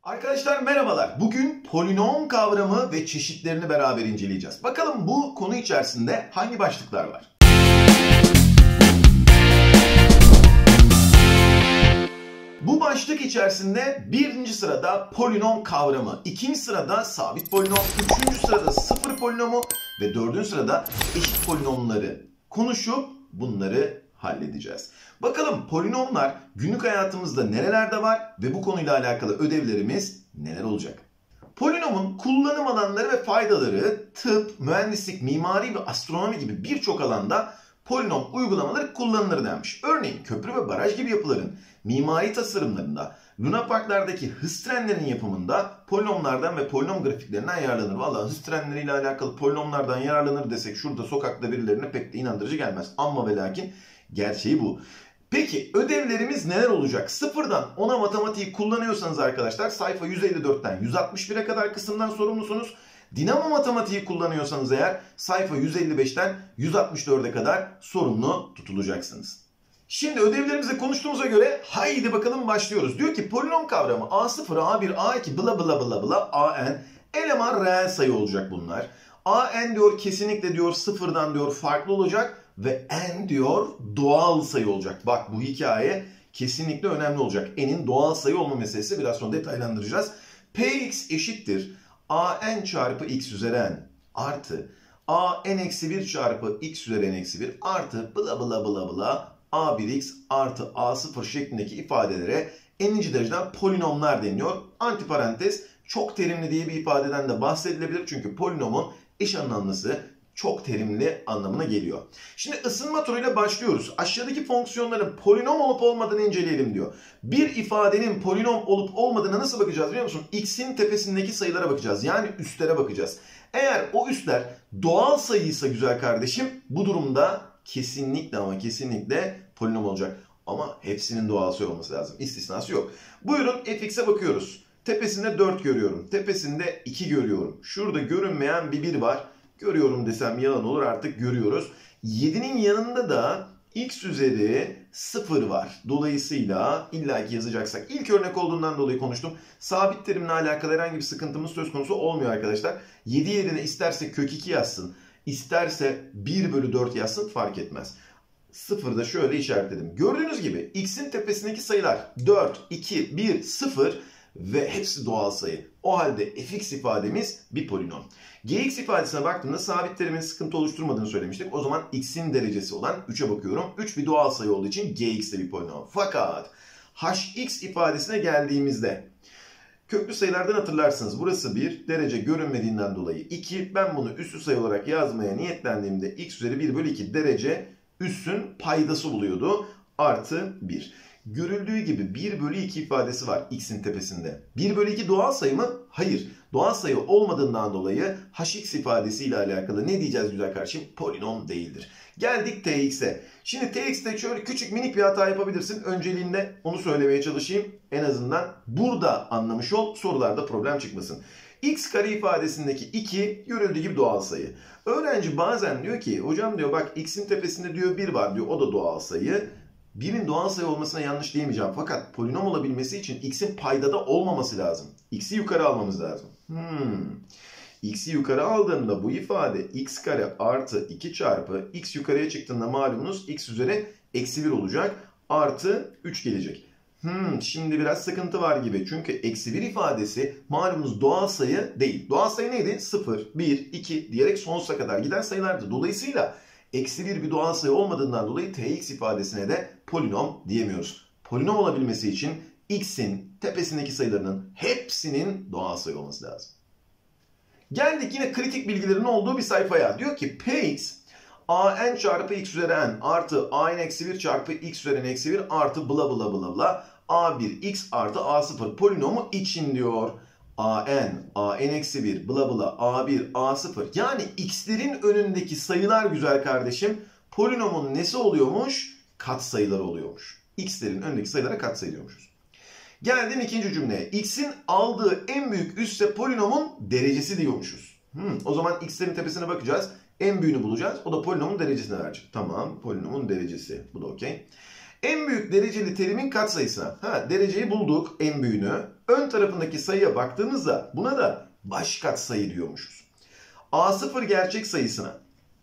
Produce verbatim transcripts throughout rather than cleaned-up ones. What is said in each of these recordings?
Arkadaşlar merhabalar. Bugün polinom kavramı ve çeşitlerini beraber inceleyeceğiz. Bakalım bu konu içerisinde hangi başlıklar var? Bu başlık içerisinde birinci sırada polinom kavramı, ikinci sırada sabit polinom, üçüncü sırada sıfır polinomu ve dördüncü sırada eşit polinomları konuşup bunları halledeceğiz. Bakalım polinomlar günlük hayatımızda nerelerde var ve bu konuyla alakalı ödevlerimiz neler olacak? Polinomun kullanım alanları ve faydaları tıp, mühendislik, mimari ve astronomi gibi birçok alanda polinom uygulamaları kullanılır denmiş. Örneğin köprü ve baraj gibi yapıların mimari tasarımlarında, lunaparklardaki hız trenlerinin yapımında polinomlardan ve polinom grafiklerinden yararlanır. Vallahi hız trenleriyle alakalı polinomlardan yararlanır desek şurada sokakta birilerine pek de inandırıcı gelmez. Amma ve lakin gerçeği bu. Peki ödevlerimiz neler olacak? Sıfırdan ona matematiği kullanıyorsanız arkadaşlar sayfa yüz elli dörtten yüz altmış bire kadar kısımdan sorumlusunuz. Dinamo matematiği kullanıyorsanız eğer sayfa yüz elli beşten yüz altmış dörde kadar sorumlu tutulacaksınız. Şimdi ödevlerimizi konuştuğumuza göre haydi bakalım başlıyoruz. Diyor ki polinom kavramı a sıfır, a bir, a iki bla bla bla bla an eleman reel sayı olacak bunlar. An diyor kesinlikle diyor sıfırdan diyor farklı olacak. Ve n diyor doğal sayı olacak. Bak bu hikaye kesinlikle önemli olacak. N'in doğal sayı olma meselesi biraz sonra detaylandıracağız. Px eşittir an çarpı x üzeri n artı an eksi bir çarpı x üzeri n eksi bir artı bla bla bla bla a bir x artı a sıfır şeklindeki ifadelere n'inci dereceden polinomlar deniyor. Antiparantez çok terimli diye bir ifadeden de bahsedilebilir. Çünkü polinomun eş anlamlısı çok terimli anlamına geliyor. Şimdi ısınma turuyla başlıyoruz. Aşağıdaki fonksiyonların polinom olup olmadığını inceleyelim diyor. Bir ifadenin polinom olup olmadığına nasıl bakacağız biliyor musun? X'in tepesindeki sayılara bakacağız. Yani üstlere bakacağız. Eğer o üstler doğal sayıysa güzel kardeşim bu durumda kesinlikle ama kesinlikle polinom olacak. Ama hepsinin doğal sayı olması lazım. İstisnası yok. Buyurun fx'e bakıyoruz. Tepesinde dört görüyorum. Tepesinde iki görüyorum. Şurada görünmeyen bir bir var. Görüyorum desem yalan olur, artık görüyoruz. yedinin yanında da x üzeri sıfır var. Dolayısıyla illaki yazacaksak. İlk örnek olduğundan dolayı konuştum. Sabit terimle alakalı herhangi bir sıkıntımız söz konusu olmuyor arkadaşlar. yedi yerine isterse kök iki yazsın, isterse bir bölü dört yazsın fark etmez. sıfırı da şöyle işaretledim. Gördüğünüz gibi x'in tepesindeki sayılar dört, iki, bir, sıfır ve hepsi doğal sayı. O halde fx ifademiz bir polinom. Gx ifadesine baktığımda sabit terimin sıkıntı oluşturmadığını söylemiştik. O zaman x'in derecesi olan üçe bakıyorum. üç bir doğal sayı olduğu için gx de bir polinom. Fakat hx ifadesine geldiğimizde köklü sayılardan hatırlarsınız. Burası bir, derece görünmediğinden dolayı iki. Ben bunu üssü sayı olarak yazmaya niyetlendiğimde x üzeri bir bölü iki derece üssün paydası buluyordu. Artı bir. Görüldüğü gibi bir bölü iki ifadesi var x'in tepesinde. bir bölü iki doğal sayı mı? Hayır. Doğal sayı olmadığından dolayı hx ifadesiyle alakalı ne diyeceğiz güzel kardeşim? Polinom değildir. Geldik tx'e. Şimdi tx'te şöyle küçük minik bir hata yapabilirsin. Önceliğinde onu söylemeye çalışayım. En azından burada anlamış ol. Sorularda problem çıkmasın. X kare ifadesindeki iki görüldüğü gibi doğal sayı. Öğrenci bazen diyor ki hocam diyor bak x'in tepesinde diyor bir var diyor, o da doğal sayı. birin doğal sayı olmasına yanlış diyemeyeceğim. Fakat polinom olabilmesi için x'in paydada olmaması lazım. X'i yukarı almamız lazım. Hmm. X'i yukarı aldığımda bu ifade x kare artı iki çarpı x yukarıya çıktığında malumunuz x üzeri eksi bir olacak. Artı üç gelecek. Hmm, şimdi biraz sıkıntı var gibi. Çünkü eksi bir ifadesi malumunuz doğal sayı değil. Doğal sayı neydi? sıfır, bir, iki diyerek sonsuza kadar giden sayılardı. Dolayısıyla eksi bir bir doğal sayı olmadığından dolayı tx ifadesine de polinom diyemiyoruz. Polinom olabilmesi için x'in tepesindeki sayılarının hepsinin doğal sayı olması lazım. Geldik yine kritik bilgilerin olduğu bir sayfaya. Diyor ki px an çarpı x üzeri n artı an eksi bir çarpı x üzeri n eksi bir artı bla bla bla bla a bir x artı a sıfır polinomu için diyor. an, an eksi bir, bla bla, a bir, a sıfır. Yani x'lerin önündeki sayılar güzel kardeşim polinomun nesi oluyormuş? Katsayıları oluyormuş. X'lerin önündeki sayılara katsayı diyormuşuz. Geldim ikinci cümleye. X'in aldığı en büyük üsse polinomun derecesi diyormuşuz. Hmm, o zaman x'lerin tepesine bakacağız. En büyüğünü bulacağız. O da polinomun derecesine verecek. Tamam, polinomun derecesi. Bu da okey. En büyük dereceli terimin katsayısına. Ha, dereceyi bulduk, en büyüğünü. Ön tarafındaki sayıya baktığımızda buna da baş katsayı diyormuşuz. A sıfır gerçek sayısına,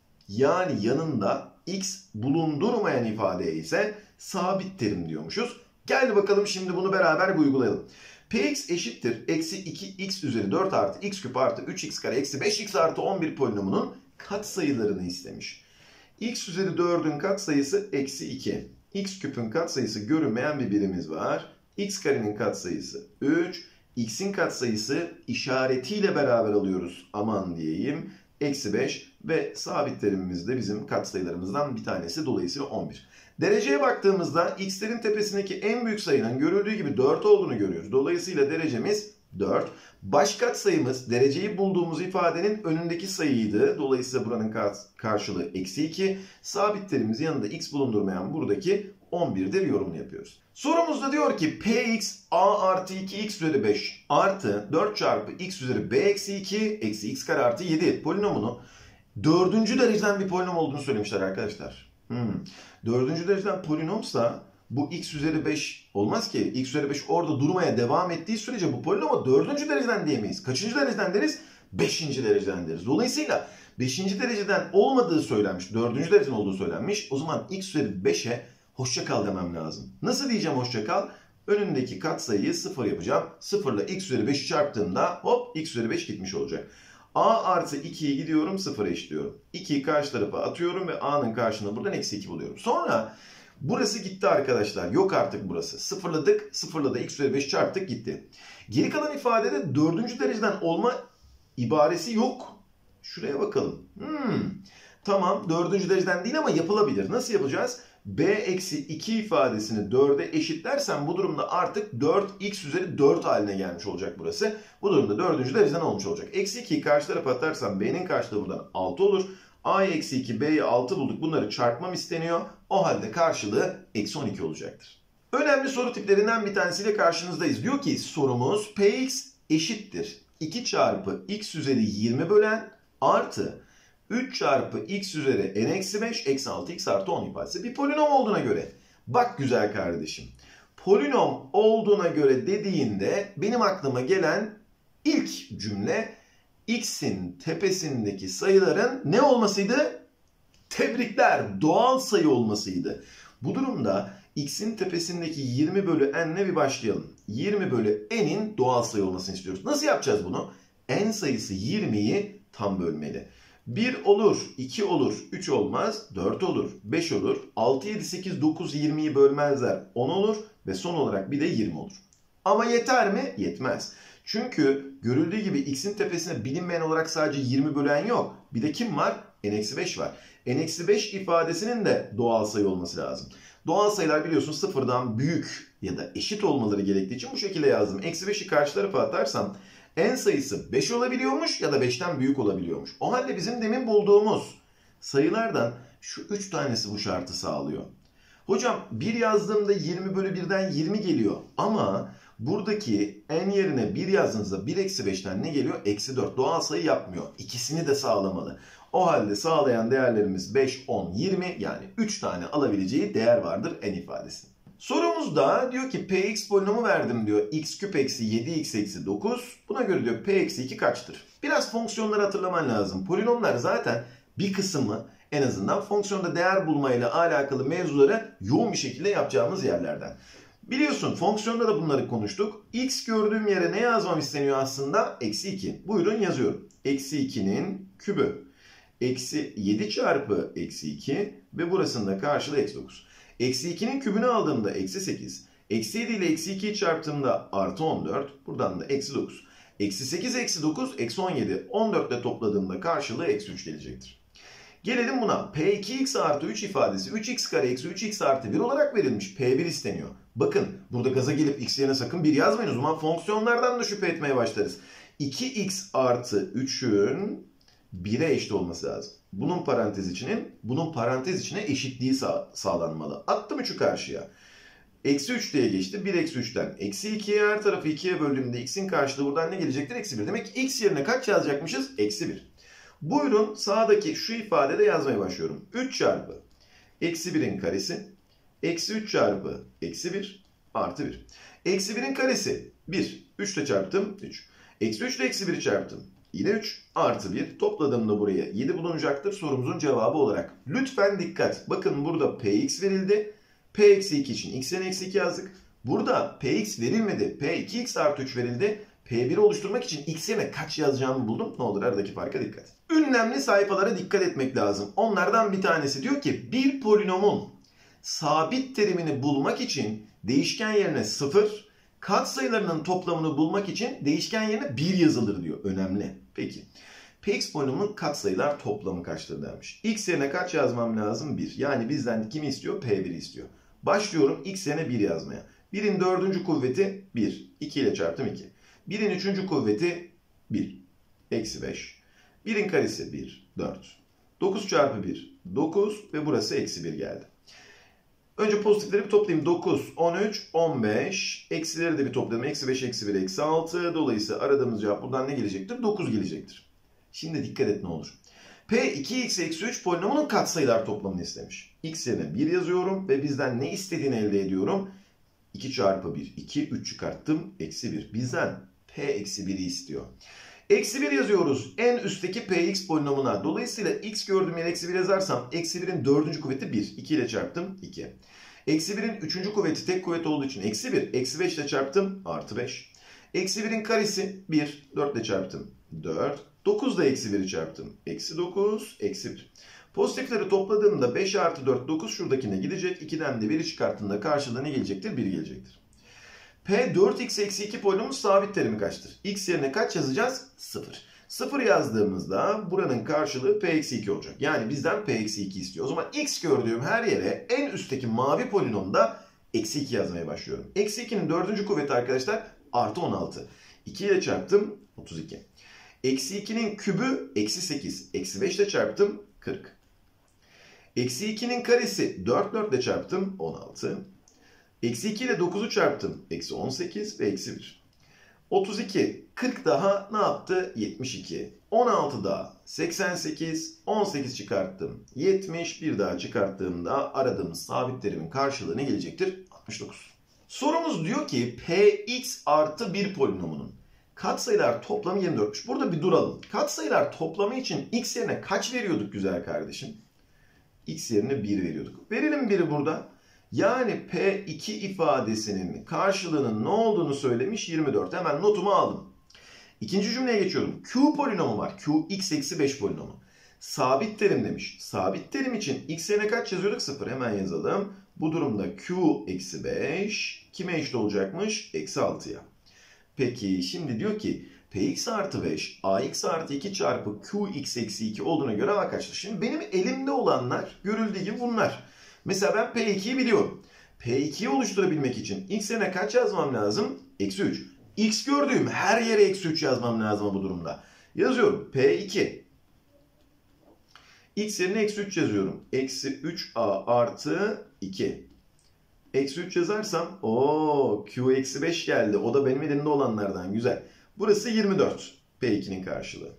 yani yanında x bulundurmayan ifadeye ise sabit terim diyormuşuz. Gel bakalım şimdi bunu beraber bir uygulayalım. Px eşittir eksi iki x üzeri dört artı x küp artı üç x kare eksi beş x artı on bir polinomunun katsayılarını istemiş. X üzeri dördün katsayısı eksi iki. X küpün katsayısı görünmeyen bir birimiz var. X karenin katsayısı üç. X'in katsayısı işaretiyle beraber alıyoruz. Aman diyeyim. Eksi beş ve sabit terimimiz de bizim katsayılarımızdan bir tanesi. Dolayısıyla on bir. Dereceye baktığımızda x'lerin tepesindeki en büyük sayının görüldüğü gibi dört olduğunu görüyoruz. Dolayısıyla derecemiz dört. Baş katsayımız dereceyi bulduğumuz ifadenin önündeki sayıydı. Dolayısıyla buranın karşılığı eksi iki. Sabit terimimiz yanında x bulundurmayan buradaki on bir'de bir yorumunu yapıyoruz. Sorumuzda diyor ki px a artı iki x üzeri beş artı dört çarpı x üzeri b eksi iki eksi x kare artı yedi polinomunu dördüncü dereceden bir polinom olduğunu söylemişler arkadaşlar. Hmm. Dördüncü dereceden polinomsa bu x üzeri beş olmaz ki. X üzeri beş orada durmaya devam ettiği sürece bu polinoma dördüncü dereceden diyemeyiz. Kaçıncı dereceden deriz? beşinci dereceden deriz. Dolayısıyla beşinci dereceden olmadığı söylenmiş, dördüncü dereceden olduğu söylenmiş. O zaman x üzeri beş'e hoşça kal demem lazım. Nasıl diyeceğim hoşça kal? Önündeki katsayıyı sıfır yapacağım. sıfır ile x üzeri beş'i çarptığımda hop x üzeri beş gitmiş olacak. A artı iki'yi gidiyorum sıfıra eşitliyorum. iki'yi karşı tarafa atıyorum ve a'nın karşılığını buradan eksi iki buluyorum. Sonra burası gitti arkadaşlar. Yok artık burası. Sıfırladık. Sıfırla da x üzeri beş çarptık gitti. Geri kalan ifadede dördüncü dereceden olma ibaresi yok. Şuraya bakalım. Hmm. Tamam dördüncü dereceden değil ama yapılabilir. Nasıl yapacağız? B eksi iki ifadesini dört'e eşitlersem bu durumda artık dört x üzeri dört haline gelmiş olacak burası. Bu durumda dördüncü dereceden olmuş olacak. Eksi iki'yi karşı tarafa atarsam b'nin karşılığı buradan altı olur. A'yı eksi iki, b'yi altı bulduk. Bunları çarpmam isteniyor. O halde karşılığı eksi on iki olacaktır. Önemli soru tiplerinden bir tanesiyle karşınızdayız. Diyor ki sorumuz px eşittir iki çarpı x üzeri yirmi bölen artı üç çarpı x üzeri n eksi beş eksi altı x artı on ifadesi bir polinom olduğuna göre. Bak güzel kardeşim. Polinom olduğuna göre dediğinde benim aklıma gelen ilk cümle x'in tepesindeki sayıların ne olmasıydı? Tebrikler, doğal sayı olmasıydı. Bu durumda x'in tepesindeki yirmi bölü n'le bir başlayalım. yirmi bölü n'in doğal sayı olmasını istiyoruz. Nasıl yapacağız bunu? N sayısı yirmi'yi tam bölmeli. bir olur, iki olur, üç olmaz, dört olur, beş olur, altı, yedi, sekiz, dokuz, yirmi'yi bölmezler, on olur ve son olarak bir de yirmi olur. Ama yeter mi? Yetmez. Çünkü görüldüğü gibi x'in tepesine bilinmeyen olarak sadece yirmi bölen yok. Bir de kim var? n eksi beş var. n eksi beş ifadesinin de doğal sayı olması lazım. Doğal sayılar biliyorsun sıfırdan büyük ya da eşit olmaları gerektiği için bu şekilde yazdım. Eksi beş'i karşı tarafa atarsam n sayısı beş olabiliyormuş ya da beşten büyük olabiliyormuş. O halde bizim demin bulduğumuz sayılardan şu üç tanesi bu şartı sağlıyor. Hocam bir yazdığımda yirmi bölü bir'den yirmi geliyor ama buradaki n yerine bir yazdığınızda bir eksi beş'ten ne geliyor? Eksi dört. Doğal sayı yapmıyor. İkisini de sağlamalı. O halde sağlayan değerlerimiz beş, on, yirmi yani üç tane alabileceği değer vardır n ifadesinin. Sorumuzda diyor ki px polinomu verdim diyor. X küp eksi yedi x eksi dokuz. Buna göre diyor p eksi iki kaçtır? Biraz fonksiyonları hatırlaman lazım. Polinomlar zaten bir kısmı en azından fonksiyonda değer bulmayla alakalı mevzuları yoğun bir şekilde yapacağımız yerlerden. Biliyorsun fonksiyonda da bunları konuştuk. X gördüğüm yere ne yazmam isteniyor aslında? Eksi iki. Buyurun yazıyorum. Eksi iki'nin kübü. Eksi yedi çarpı eksi iki ve burasında karşılığı eksi dokuz. Eksi iki'nin kübünü aldığımda eksi sekiz. Eksi yedi ile eksi iki'yi çarptığımda artı on dört. Buradan da eksi dokuz. Eksi sekiz eksi dokuz eksi on yedi. on dört ile topladığımda karşılığı eksi üç gelecektir. Gelelim buna. P iki x artı üç ifadesi üç x kare eksi üç x artı bir olarak verilmiş. P bir isteniyor. Bakın burada gaza gelip x yerine sakın bir yazmayın. O zaman fonksiyonlardan da şüphe etmeye başlarız. iki x artı üç'ün bir'e eşit olması lazım. Bunun parantez içinin, bunun parantez içine eşitliği sağ, sağlanmalı. Attım üç'ü karşıya. Eksi üç diye geçti. bir eksi üç'ten. Eksi iki'ye her tarafı iki'ye böldüğümde x'in karşılığı buradan ne gelecektir? Eksi bir. Demek ki x yerine kaç yazacakmışız? Eksi bir. Buyurun sağdaki şu ifadede yazmaya başlıyorum. üç çarpı eksi bir'in karesi Eksi üç çarpı eksi bir artı bir. Eksi birin karesi bir. üç ile çarptım üç. Eksi üç ile eksi biri çarptım. Yine üç artı bir. Topladığımda buraya yedi bulunacaktır sorumuzun cevabı olarak. Lütfen dikkat. Bakın burada Px verildi. P eksi iki için x'e eksi iki yazdık. Burada Px verilmedi. P iki x artı üç verildi. P bir'i oluşturmak için x'e kaç yazacağımı buldum. Ne olur aradaki farka dikkat. Ünlemli sayfalara dikkat etmek lazım. Onlardan bir tanesi diyor ki bir polinomun sabit terimini bulmak için değişken yerine sıfır, katsayılarının toplamını bulmak için değişken yerine bir yazılır diyor. Önemli. Peki. Px polinomunun katsayılar toplamı kaçtır denmiş. X yerine kaç yazmam lazım? bir. Yani bizden kimi istiyor? P bir'i istiyor. Başlıyorum x yerine bir yazmaya. birin dördüncü kuvveti bir. iki ile çarptım iki. birin üçüncü kuvveti bir. Eksi beş. birin karesi bir. dört. dokuz çarpı bir. dokuz ve burası eksi bir geldi. Önce pozitifleri bir toplayayım. dokuz, on üç, on beş. Eksileri de bir toplayalım. Eksi beş, eksi bir, eksi altı. Dolayısıyla aradığımız cevap buradan ne gelecektir? dokuz gelecektir. Şimdi dikkat et ne olur. P iki x eksi üç polinomunun katsayılar toplamını istemiş. X yerine bir yazıyorum ve bizden ne istediğini elde ediyorum. iki çarpı bir, iki, üç çıkarttım. Eksi bir. Bizden P eksi bir'i istiyor. Eksi bir yazıyoruz en üstteki Px polinomuna. Dolayısıyla x gördüğüm yere eksi bir yazarsam eksi birin dördüncü kuvveti bir. iki ile çarptım iki. Eksi birin üçüncü kuvveti tek kuvvet olduğu için eksi bir. Eksi beş ile çarptım artı beş. Eksi birin karesi bir. dört ile çarptım dört. dokuz ile eksi bir'i çarptım. Eksi dokuz, eksi bir. Pozitifleri topladığımda beş artı dört, dokuz şuradakine gidecek. ikiden de bir'i çıkarttığımda karşılığında ne gelecektir? bir gelecektir. P dört x eksi iki polinomun sabit terimi kaçtır? X yerine kaç yazacağız? sıfır. sıfır yazdığımızda buranın karşılığı P eksi iki olacak. Yani bizden P eksi iki istiyor. O zaman x gördüğüm her yere en üstteki mavi polinomda eksi iki yazmaya başlıyorum. Eksi ikinin dördüncü kuvveti arkadaşlar artı on altı. iki ile çarptım otuz iki. Eksi ikinin kübü eksi sekiz. Eksi beş ile çarptım kırk. Eksi ikinin karesi dört, dört ile çarptım on altı. Eksi iki ile dokuzu çarptım. Eksi on sekiz ve eksi bir. otuz iki. kırk daha ne yaptı? yetmiş iki. on altı daha seksen sekiz. on sekiz çıkarttım. yetmiş. Bir daha çıkarttığımda aradığımız sabit terimin karşılığı ne gelecektir? altmış dokuz. Sorumuz diyor ki Px artı bir polinomunun katsayılar toplamı yirmi dörtmüş. Burada bir duralım. Katsayılar toplamı için x yerine kaç veriyorduk güzel kardeşim? X yerine bir veriyorduk. Verelim biri burada. Yani P iki ifadesinin karşılığının ne olduğunu söylemiş yirmi dört. Hemen notumu aldım. İkinci cümleye geçiyorum. Q polinomu var. Q x eksi beş polinomu. Sabit terim demiş. Sabit terim için x yerine kaç yazıyorduk? sıfır. Hemen yazalım. Bu durumda Q eksi beş kime eşit olacakmış? Eksi altıya. Peki şimdi diyor ki Px artı beş Ax artı iki çarpı Qx eksi iki olduğuna göre A kaçtır? Şimdi benim elimde olanlar görüldüğü gibi bunlar. Mesela ben P iki'yi biliyorum. P iki'yi oluşturabilmek için x yerine kaç yazmam lazım? Eksi üç. X gördüğüm her yere eksi üç yazmam lazım bu durumda. Yazıyorum P iki. X yerine eksi üç yazıyorum. Eksi üç A artı iki. Eksi üç yazarsam ooo Q eksi beş geldi. O da benim elimde olanlardan. Güzel. Burası yirmi dört. P iki'nin karşılığı.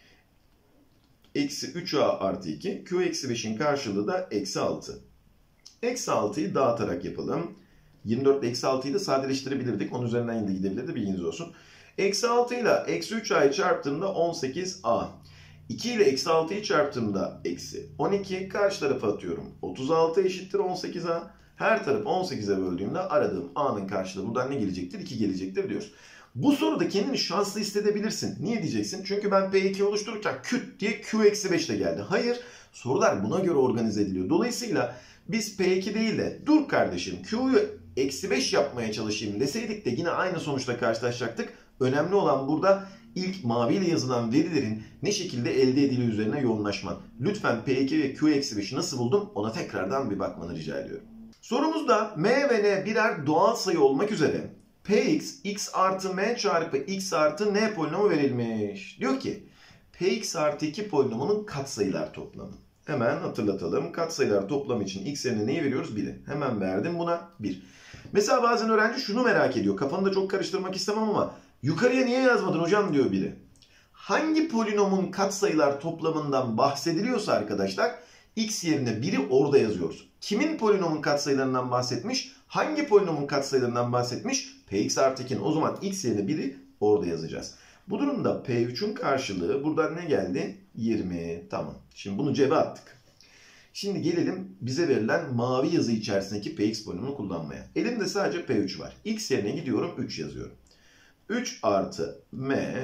Eksi üç A artı iki. Q eksi beş'in karşılığı da eksi altı. Eksi altıyı dağıtarak yapalım. yirmi dört ile eksi altıyı da sadeleştirebilirdik. Onun üzerinden yine gidebilirdi. Bilginiz olsun. Eksi altı ile eksi üç A'yı çarptığımda on sekiz A. iki ile eksi altıyı çarptığımda eksi on iki. Karşı tarafa atıyorum. otuz altı eşittir on sekiz A. Her tarafı on sekize böldüğümde aradığım A'nın karşılığı buradan ne gelecektir? iki gelecektir diyoruz. Bu soruda kendini şanslı hissedebilirsin. Niye diyeceksin? Çünkü ben P iki'yi oluştururken küt diye Q eksi beş de geldi. Hayır. Sorular buna göre organize ediliyor. Dolayısıyla biz P iki değil de dur kardeşim Q'yu eksi beş yapmaya çalışayım deseydik de yine aynı sonuçla karşılaşacaktık. Önemli olan burada ilk maviyle yazılan verilerin ne şekilde elde edildiği üzerine yoğunlaşman. Lütfen P iki ve Q eksi beş'i nasıl buldum ona tekrardan bir bakmanı rica ediyorum. Sorumuzda M ve N birer doğal sayı olmak üzere Px, x artı m çarpı x artı n polinomu verilmiş. Diyor ki Px artı iki polinomunun katsayılar toplamı. Hemen hatırlatalım. Katsayılar toplamı için x yerine neyi veriyoruz? bir'i. Hemen verdim buna bir. Mesela bazen öğrenci şunu merak ediyor. Kafanı da çok karıştırmak istemem ama yukarıya niye yazmadın hocam diyor biri. Hangi polinomun katsayılar toplamından bahsediliyorsa arkadaşlar X yerine biri orada yazıyoruz. Kimin polinomun katsayılarından bahsetmiş? Hangi polinomun katsayılarından bahsetmiş? Px artı ikinin. O zaman x yerine biri orada yazacağız. Bu durumda P üçün karşılığı buradan ne geldi? yirmi. Tamam. Şimdi bunu cebe attık. Şimdi gelelim bize verilen mavi yazı içerisindeki Px polinomunu kullanmaya. Elimde sadece P üç var. X yerine gidiyorum üç yazıyorum. üç artı m,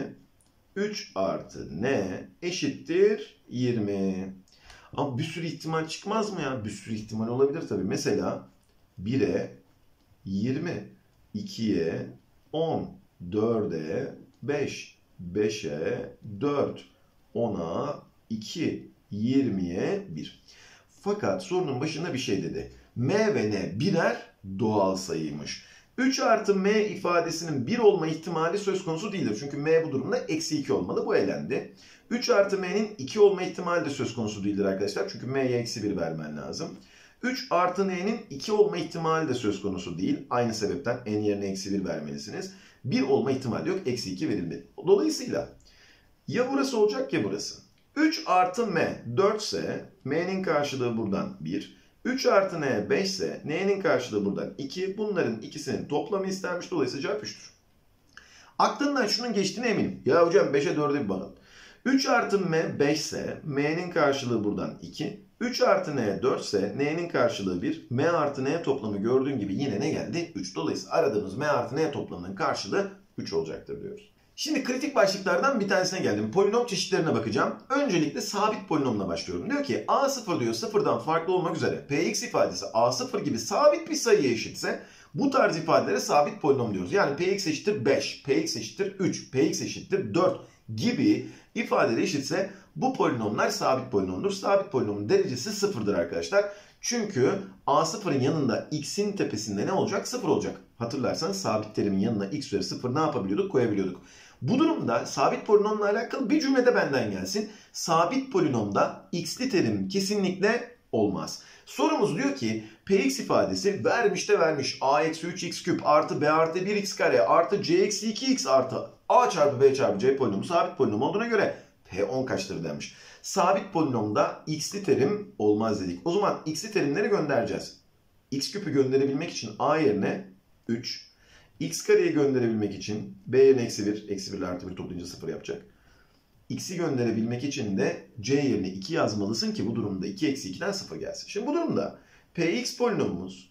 üç artı n eşittir yirmi. Ama bir sürü ihtimal çıkmaz mı ya? Bir sürü ihtimal olabilir tabii. Mesela bire yirmi, ikiye on, dörde beş, beşe dört, ona iki, yirmiye bir. Fakat sorunun başında bir şey dedi. M ve n birer doğal sayıymış. üç artı m ifadesinin bir olma ihtimali söz konusu değildir. Çünkü m bu durumda eksi iki olmalı. Bu elendi. üç artı m'nin iki olma ihtimali de söz konusu değildir arkadaşlar. Çünkü m'ye eksi bir vermen lazım. üç artı n'nin iki olma ihtimali de söz konusu değil. Aynı sebepten n yerine eksi bir vermelisiniz. bir olma ihtimali yok. Eksi iki verildi. Dolayısıyla ya burası olacak ya burası. üç artı m dört ise m'nin karşılığı buradan bir. üç artı n beş ise n'nin karşılığı buradan iki. Bunların ikisinin toplamı istenmiş. Dolayısıyla cevap üçtür. Aklından şunun geçtiğine eminim. Ya hocam beşe dörde bir bakalım. üç artı m beş ise m'nin karşılığı buradan iki. üç artı n dört ise n'nin karşılığı bir. M artı n toplamı gördüğün gibi yine ne geldi? üç. Dolayısıyla aradığımız m artı n toplamının karşılığı üç olacaktır diyoruz. Şimdi kritik başlıklardan bir tanesine geldim. Polinom çeşitlerine bakacağım. Öncelikle sabit polinomla başlıyorum. Diyor ki a sıfır diyor sıfırdan farklı olmak üzere px ifadesi a sıfır gibi sabit bir sayıya eşitse bu tarz ifadelere sabit polinom diyoruz. Yani px eşittir beş, px eşittir üç, px eşittir dört gibi ifadeler eşitse bu polinomlar sabit polinomdur. Sabit polinomun derecesi sıfırdır arkadaşlar. Çünkü a sıfırın yanında x'in tepesinde ne olacak? sıfır olacak. Hatırlarsanız sabit terimin yanına x üzeri sıfır ne yapabiliyorduk? Koyabiliyorduk. Bu durumda sabit polinomla alakalı bir cümlede benden gelsin. Sabit polinomda x'li terim kesinlikle olmaz. Sorumuz diyor ki px ifadesi vermiş de vermiş a eksi üç x küp artı b artı bir x kare artı c eksi iki x artı a çarpı b çarpı c polinomu sabit polinom olduğuna göre p on kaçtır demiş. Sabit polinomda x'li terim olmaz dedik. O zaman x'li terimleri göndereceğiz. X küpü gönderebilmek için a yerine üç, x kareyi gönderebilmek için b yerine eksi bir, eksi bir ile artı bir toplayınca sıfır yapacak. X'i gönderebilmek için de c yerine iki yazmalısın ki bu durumda iki eksi ikiden sıfır gelsin. Şimdi bu durumda px polinomumuz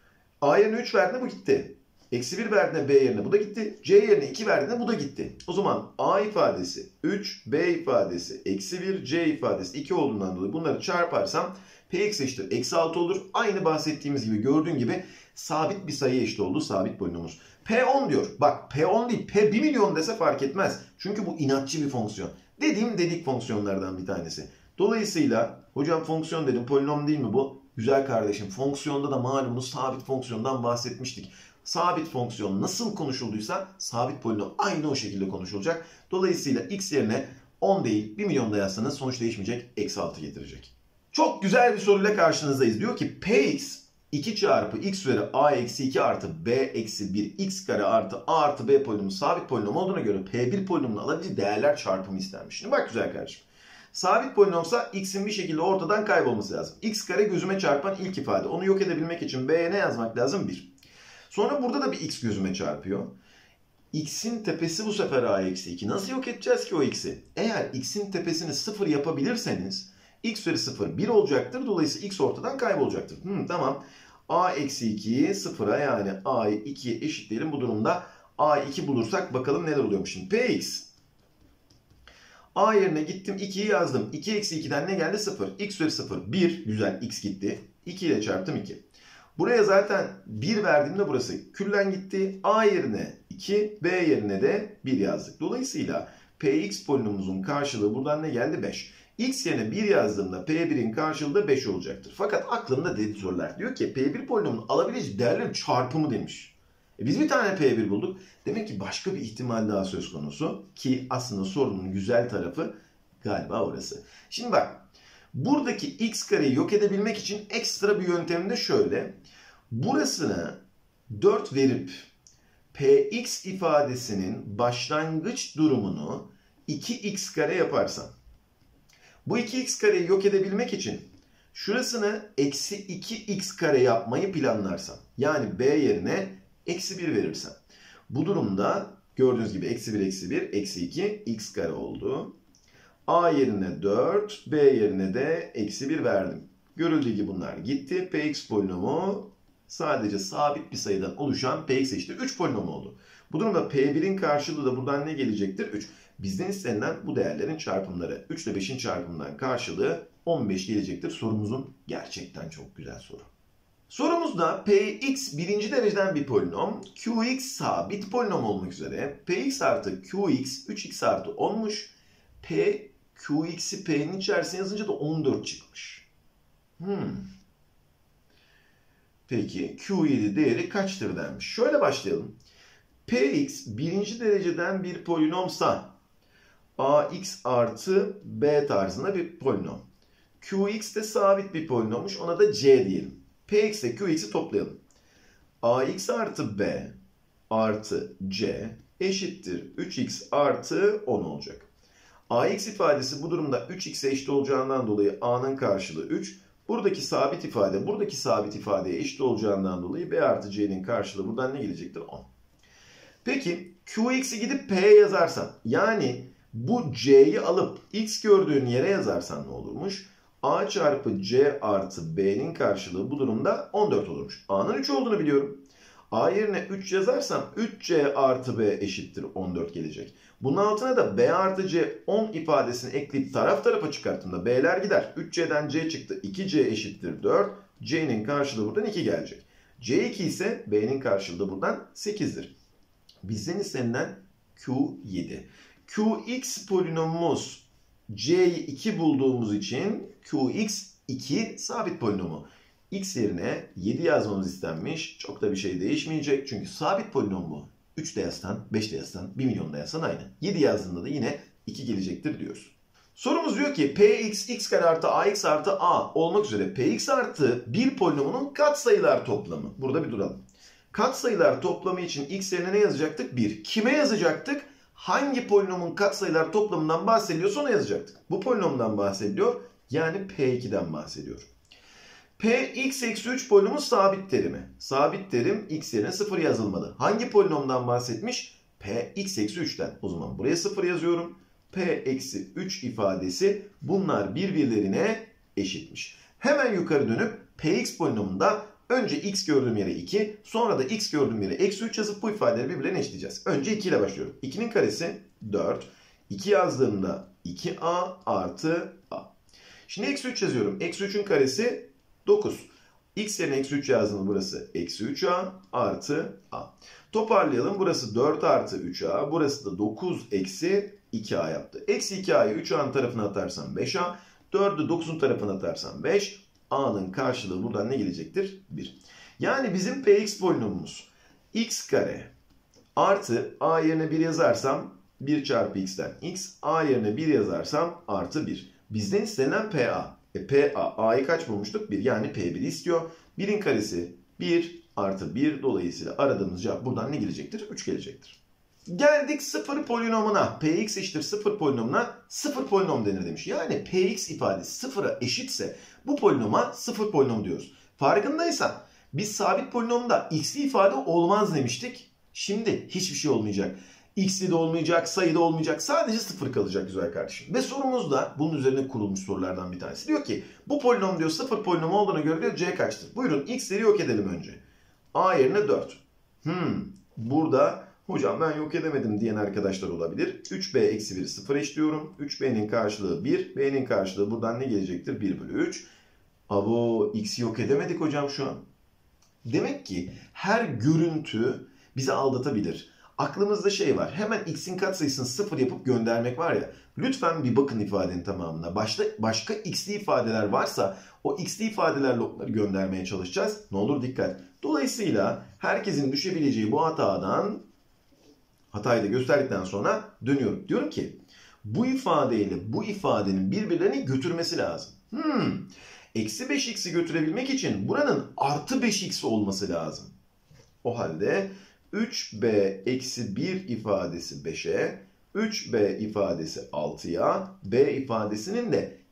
a yerine üç verdiğinde bu gitti. Eksi bir verdiğinde b yerine bu da gitti. C yerine iki verdiğinde bu da gitti. O zaman a ifadesi üç, b ifadesi eksi bir, c ifadesi iki olduğundan dolayı bunları çarparsam px eşittir eksi altı olur. Aynı bahsettiğimiz gibi gördüğün gibi sabit bir sayı eşit oldu sabit polinomumuz. p on diyor. Bak p on değil p bir milyon dese fark etmez. Çünkü bu inatçı bir fonksiyon. Dediğim dedik fonksiyonlardan bir tanesi. Dolayısıyla hocam fonksiyon dedim polinom değil mi bu? Güzel kardeşim fonksiyonda da malumunuz sabit fonksiyondan bahsetmiştik. Sabit fonksiyon nasıl konuşulduysa sabit polinom aynı o şekilde konuşulacak. Dolayısıyla x yerine on değil bir milyon da yazsanız sonuç değişmeyecek. Eksi altı getirecek. Çok güzel bir soruyla karşınızdayız. Diyor ki px iki çarpı x üzeri a eksi iki artı b eksi bir x kare artı a artı b polinomu sabit polinom olduğuna göre p bir polinomunu alabileceği değerler çarpımı istenmiş. Şimdi bak güzel kardeşim. Sabit polinomsa x'in bir şekilde ortadan kaybolması lazım. X kare gözüme çarpan ilk ifade. Onu yok edebilmek için b'ye ne yazmak lazım? bir. Sonra burada da bir x gözüme çarpıyor. X'in tepesi bu sefer a eksi iki. Nasıl yok edeceğiz ki o x'i? Eğer x'in tepesini sıfır yapabilirseniz x üzeri sıfır bir olacaktır. Dolayısıyla x ortadan kaybolacaktır. Hmm, tamam. a eksi ikiyi sıfıra yani a'yı ikiye eşitleyelim. Bu durumda a iki bulursak bakalım neler oluyormuş. Şimdi px. A yerine gittim ikiyi yazdım. iki eksi ikiden ne geldi? sıfır. X üzeri sıfır. bir. Güzel. X gitti. iki ile çarptım iki. Buraya zaten bir verdiğimde burası küllen gitti. A yerine iki, B yerine de bir yazdık. Dolayısıyla px polinomumuzun karşılığı buradan ne geldi? beş. X yerine bir yazdığımda p birin karşılığı da beş olacaktır. Fakat aklımda dedi sorular. Diyor ki p bir polinomunun alabileceği değerlerin çarpımı demiş. E biz bir tane p bir bulduk. Demek ki başka bir ihtimal daha söz konusu. Ki aslında sorunun güzel tarafı galiba orası. Şimdi bak. Buradaki x kareyi yok edebilmek için ekstra bir yöntem de şöyle. Burasına dört verip px ifadesinin başlangıç durumunu iki x kare yaparsam. Bu iki x kareyi yok edebilmek için Şurasını eksi iki x kare yapmayı planlarsam, yani b yerine eksi bir verirsem, bu durumda gördüğünüz gibi eksi bir eksi bir eksi iki x kare oldu. A yerine dört, b yerine de eksi bir verdim. Görüldüğü gibi bunlar gitti. Px polinomu sadece sabit bir sayıdan oluşan Px eşittir üç polinom oldu. Bu durumda P bir'in karşılığı da buradan ne gelecektir? üç. Bizden istenilen bu değerlerin çarpımları. üç ile beş'in çarpımından karşılığı on beş gelecektir. Sorumuzun gerçekten çok güzel soru. Sorumuzda Px birinci dereceden bir polinom, Qx sabit polinom olmak üzere Px artı Qx üç x artı on'muş. P, Qx'i P'nin içerisine yazınca da on dört çıkmış. Hmm. Peki Q yedi değeri kaçtır denmiş. Şöyle başlayalım. Px birinci dereceden bir polinomsa ax artı b tarzında bir polinom. Qx de sabit bir polinommuş, ona da c diyelim. Px ile Qx'i toplayalım. Ax artı b artı c eşittir üç x artı on olacak. Ax ifadesi bu durumda üç x'e eşit olacağından dolayı a'nın karşılığı üç. Buradaki sabit ifade, buradaki sabit ifadeye eşit olacağından dolayı b artı c'nin karşılığı buradan ne gelecektir? on. Peki Qx'i gidip p'ye yazarsan, yani bu c'yi alıp x gördüğün yere yazarsan ne olurmuş? A çarpı c artı b'nin karşılığı bu durumda on dört olurmuş. A'nın üç olduğunu biliyorum. A yerine üç yazarsam üç c artı b eşittir on dört gelecek. Bunun altına da b artı c on ifadesini ekleyip taraf tarafa çıkarttığımda b'ler gider. üç c'den c çıktı. iki c eşittir dört. C'nin karşılığı buradan iki gelecek. c iki ise b'nin karşılığı buradan sekiz'dir. Bizden istenilen Q yedi. Qx polinomumuz c'yi iki bulduğumuz için Qx iki sabit polinomu. X yerine yedi yazmamız istenmiş. Çok da bir şey değişmeyecek. Çünkü sabit polinom bu. üç de yazsan, beş de yazsan, bir milyon da yazsan aynı. yedi yazdığında da yine iki gelecektir diyoruz. Sorumuz diyor ki Px x kare artı ax artı a olmak üzere Px artı bir polinomunun katsayılar toplamı. Burada bir duralım. Katsayılar toplamı için x yerine ne yazacaktık? bir. Kime yazacaktık? Hangi polinomun katsayılar toplamından bahsediyorsa ona yazacaktık. Bu polinomdan bahsediyor. Yani P iki'den bahsediyor. Px eksi üç polinomun sabit terimi. Sabit terim x yerine sıfır yazılmalı. Hangi polinomdan bahsetmiş? Px eksi üç'ten. O zaman buraya sıfır yazıyorum. P eksi üç ifadesi bunlar birbirlerine eşitmiş. Hemen yukarı dönüp Px polinomunda önce x gördüğüm yere iki, sonra da x gördüğüm yere eksi üç yazıp bu ifadeleri birbirlerine eşitleyeceğiz. Önce iki ile başlıyorum. iki'nin karesi dört. iki yazdığımda iki a artı a. Şimdi eksi üç yazıyorum. Eksi üç'ün karesi dokuz. X yerine eksi üç yazdığımda burası eksi üç a artı a. Toparlayalım. Burası dört artı üç a. Burası da dokuz eksi iki a yaptı. Eksi iki a'yı üç a'nın tarafına atarsam beş a. dördü dokuz'un tarafına atarsam beş. A'nın karşılığı buradan ne gelecektir? bir. Yani bizim Px polinomumuz x kare artı a yerine bir yazarsam bir çarpı x'ten x. A yerine bir yazarsam artı bir. Bizden istenen Pa. E Pa, A'yı kaç bulmuştuk? bir. Yani P bir'i istiyor. bir'in karesi bir artı bir. Dolayısıyla aradığımız cevap buradan ne gelecektir? üç gelecektir. Geldik sıfır polinomuna. Px eşittir sıfır polinomuna sıfır polinom denir demiş. Yani Px ifadesi sıfıra eşitse bu polinoma sıfır polinom diyoruz. Farkındaysan biz sabit polinomda x'li ifade olmaz demiştik. Şimdi hiçbir şey olmayacak. X'li de olmayacak, sayı da olmayacak. Sadece sıfır kalacak güzel kardeşim. Ve sorumuz da bunun üzerine kurulmuş sorulardan bir tanesi. Diyor ki bu polinom diyor sıfır polinom olduğuna göre diyor c kaçtır? Buyurun x'leri yok edelim önce. A yerine dört. Hmm, burada hocam ben yok edemedim diyen arkadaşlar olabilir. üç b eksi bir'i sıfır eşliyorum. üç b'nin karşılığı bir. B'nin karşılığı buradan ne gelecektir? bir bölü üç. Abo x'i yok edemedik hocam şu an. Demek ki her görüntü bizi aldatabilir. Aklımızda şey var. Hemen x'in katsayısını sıfır yapıp göndermek var ya. Lütfen bir bakın ifadenin tamamına. Başta başka x'li ifadeler varsa o x'li ifadelerle onları göndermeye çalışacağız. Ne olur dikkat. Dolayısıyla herkesin düşebileceği bu hatadan hatayı da gösterdikten sonra dönüyorum. Diyorum ki bu ifadeyle bu ifadenin birbirlerini götürmesi lazım. Hmm. Eksi beş x'i götürebilmek için buranın artı beş x olması lazım. O halde üç b eksi bir ifadesi beş'e, üç b ifadesi altı'ya, b ifadesinin de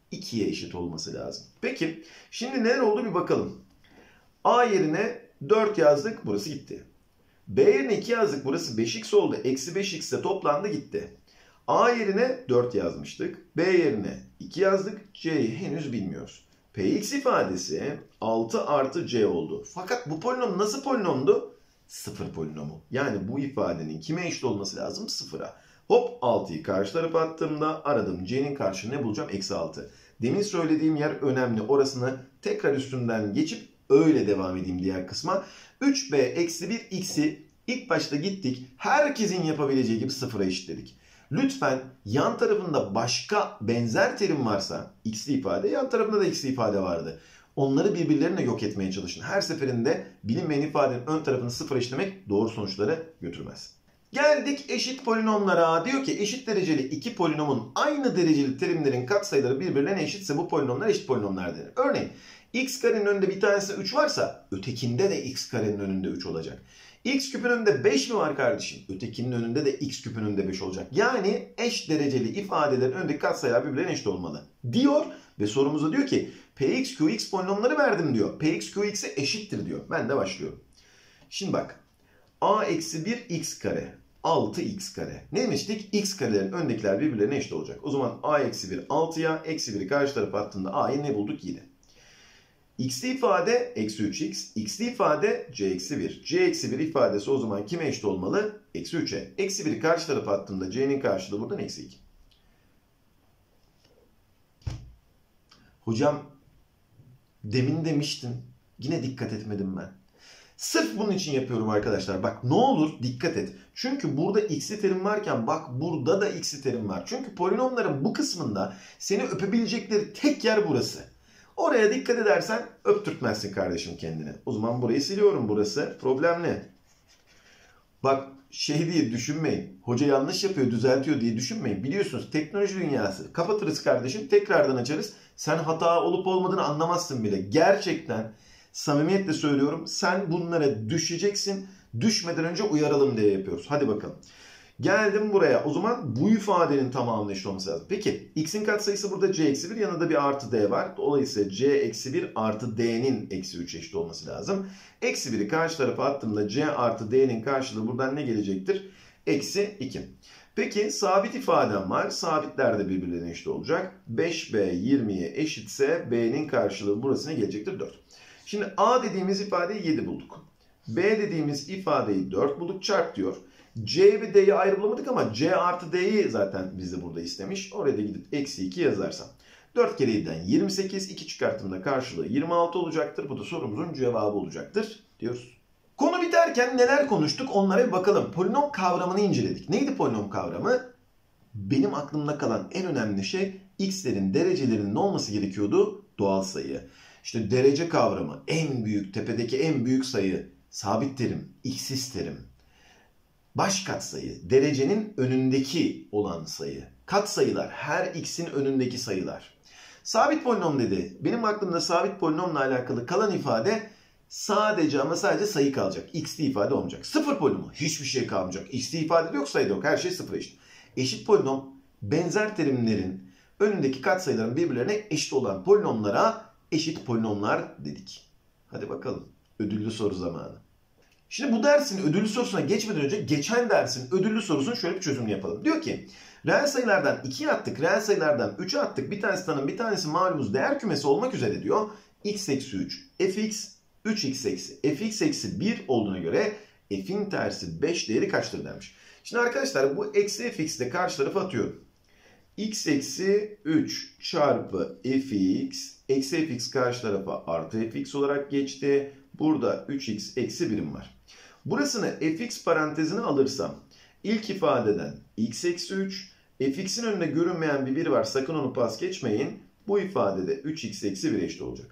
ikiye eşit olması lazım. Peki şimdi neler oldu bir bakalım. A yerine dört yazdık, burası gitti. B yerine iki yazdık, burası beş x oldu. Eksi beş x de toplandı gitti. A yerine dört yazmıştık. B yerine iki yazdık. C'yi henüz bilmiyoruz. Px ifadesi altı artı c oldu. Fakat bu polinom nasıl polinomdu? Sıfır polinomu. Yani bu ifadenin kime eşit olması lazım? Sıfıra. Hop altıyı karşı tarafa attığımda aradığım c'nin karşılığı ne bulacağım? Eksi altı. Demin söylediğim yer önemli. Orasını tekrar üstünden geçip öyle devam edeyim diğer kısma. üç b eksi bir x'i ilk başta gittik. Herkesin yapabileceği gibi sıfıra eşitledik. Lütfen yan tarafında başka benzer terim varsa, x'li ifade, yan tarafında da x'li ifade vardı. Onları birbirlerine yok etmeye çalışın. Her seferinde bilinmeyen ifadenin ön tarafını sıfır eşitlemek doğru sonuçlara götürmez. Geldik eşit polinomlara. Diyor ki eşit dereceli iki polinomun aynı dereceli terimlerin katsayıları birbirlerine eşitse bu polinomlar eşit polinomlar denir. Örneğin x karenin önünde bir tanesinde üç varsa ötekinde de x karenin önünde üç olacak. X küpün önünde beş mi var kardeşim? Ötekinin önünde de x küpün önünde beş olacak. Yani eş dereceli ifadelerin önündeki katsayılar birbirlerine eşit olmalı diyor ve sorumuzda diyor ki Px, Qx polinomları verdim diyor. Px, Qx'e eşittir diyor. Ben de başlıyorum. Şimdi bak. A eksi bir x kare. altı x kare. Ne demiştik? X karelerin öndekiler birbirlerine eşit olacak. O zaman A eksi bir altıya, eksi biri karşı tarafa attığında A'yı ne bulduk? yedi. X'li ifade eksi üç x. X'li ifade c eksi bir. C eksi bir ifadesi o zaman kime eşit olmalı? Eksi üçe. Eksi biri karşı tarafa attığımda c'nin karşılığı buradan eksi iki. Hocam demin demiştin. Yine dikkat etmedim ben. Sırf bunun için yapıyorum arkadaşlar. Bak ne olur dikkat et. Çünkü burada x'li terim varken bak burada da x'li terim var. Çünkü polinomların bu kısmında seni öpebilecekleri tek yer burası. Oraya dikkat edersen öptürtmezsin kardeşim kendini. O zaman burayı siliyorum. Burası problemli. Bak şey diye düşünmeyin. Hoca yanlış yapıyor, düzeltiyor diye düşünmeyin. Biliyorsunuz teknoloji dünyası. Kapatırız kardeşim, tekrardan açarız. Sen hata olup olmadığını anlamazsın bile. Gerçekten samimiyetle söylüyorum. Sen bunlara düşeceksin. Düşmeden önce uyaralım diye yapıyoruz. Hadi bakalım. Geldim buraya. O zaman bu ifadenin tamamının eşit olması lazım. Peki x'in katsayısı burada c eksi bir. Yanında bir artı d var. Dolayısıyla c eksi bir artı d'nin eksi üç eşit olması lazım. Eksi biri karşı tarafa attığımda c artı d'nin karşılığı buradan ne gelecektir? Eksi iki. Peki sabit ifadem var. Sabitler de birbirlerine eşit olacak. beş b yirmiye eşitse b'nin karşılığı burası ne gelecektir? dört. Şimdi a dediğimiz ifadeyi yedi bulduk. B dediğimiz ifadeyi dört bulduk. Çarp diyor. C ve D'yi ayrı bulamadık ama C artı D'yi zaten bizde burada istemiş. Oraya da gidip eksi iki yazarsam. dört kere yediden yirmi sekiz. iki çıkarttığımda karşılığı yirmi altı olacaktır. Bu da sorumuzun cevabı olacaktır diyoruz. Konu biterken neler konuştuk onlara bir bakalım. Polinom kavramını inceledik. Neydi polinom kavramı? Benim aklımda kalan en önemli şey x'lerin derecelerinin ne olması gerekiyordu? Doğal sayı. İşte derece kavramı en büyük, tepedeki en büyük sayı, sabit terim, x'siz terim. Baş katsayı, derecenin önündeki olan sayı. Katsayılar, her x'in önündeki sayılar. Sabit polinom dedi. Benim aklımda sabit polinomla alakalı kalan ifade sadece ama sadece sayı kalacak. X'li ifade olmayacak. Sıfır polinomu hiçbir şey kalmayacak. X'li ifade de yok, sayı da yok. Her şey sıfır eşit. Eşit polinom benzer terimlerin önündeki katsayıların birbirlerine eşit olan polinomlara eşit polinomlar dedik. Hadi bakalım. Ödüllü soru zamanı. Şimdi bu dersin ödüllü sorusuna geçmeden önce geçen dersin ödüllü sorusunun şöyle bir çözümünü yapalım. Diyor ki reel sayılardan ikiye attık, reel sayılardan üçe attık. Bir tanesi tanım, bir tanesi malumuz değer kümesi olmak üzere diyor. X eksi üç, fx, üç x eksi, fx eksi bir olduğuna göre f'in tersi beş değeri kaçtır demiş. Şimdi arkadaşlar bu eksi fx'i de karşı tarafa atıyorum. X eksi üç çarpı fx, eksi fx karşı tarafa artı fx olarak geçti. Burada üç x eksi birim var. Burasını fx parantezine alırsam ilk ifadeden x eksi üç, fx'in önünde görünmeyen bir bir var, sakın onu pas geçmeyin. Bu ifadede üç x eksi bir eşit olacak.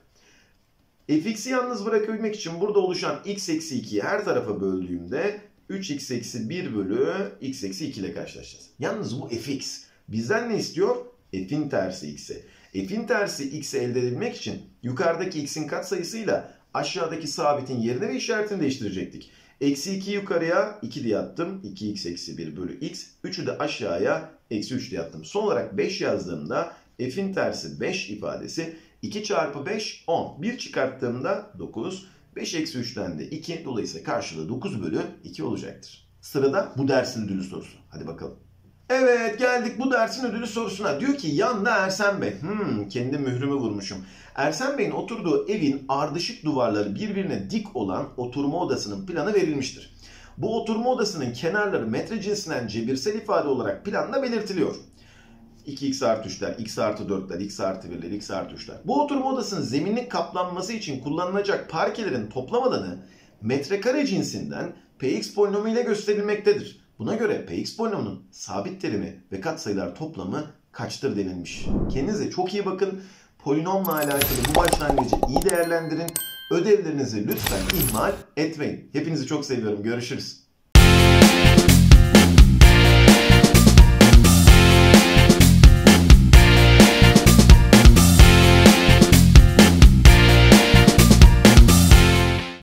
Fx'i yalnız bırakabilmek için burada oluşan x eksi ikiyi her tarafa böldüğümde üç x eksi bir bölü x eksi iki ile karşılaşacağız. Yalnız bu fx bizden ne istiyor? F'in tersi x'i. F'in tersi x'i elde edebilmek için yukarıdaki x'in katsayısıyla aşağıdaki sabitin yerini ve işaretini değiştirecektik. Eksi ikiyi yukarıya iki diye attım. iki x eksi bir bölü x. üçü de aşağıya eksi üç diye attım. Son olarak beş yazdığımda F'in tersi beş ifadesi iki çarpı beş on. bir çıkarttığımda dokuz. beş eksi üçten de iki. Dolayısıyla karşılığı dokuz bölü iki olacaktır. Sırada bu dersin ödülü sorusu. Hadi bakalım. Evet, geldik bu dersin ödülü sorusuna. Diyor ki yanında Ersen Bey. Hmm, kendi mührümü vurmuşum. Ersen Bey'in oturduğu evin ardışık duvarları birbirine dik olan oturma odasının planı verilmiştir. Bu oturma odasının kenarları metre cinsinden cebirsel ifade olarak planda belirtiliyor. iki x artı üçler, x artı dörtler, x artı birler, x artı üçler. Bu oturma odasının zeminlik kaplanması için kullanılacak parkelerin toplam alanı metrekare cinsinden Px polinomu ile gösterilmektedir. Buna göre Px polinomunun sabit terimi ve katsayılar toplamı kaçtır denilmiş. Kendinize çok iyi bakın. Polinomla alakalı bu başlangıcı iyi değerlendirin. Ödevlerinizi lütfen ihmal etmeyin. Hepinizi çok seviyorum. Görüşürüz.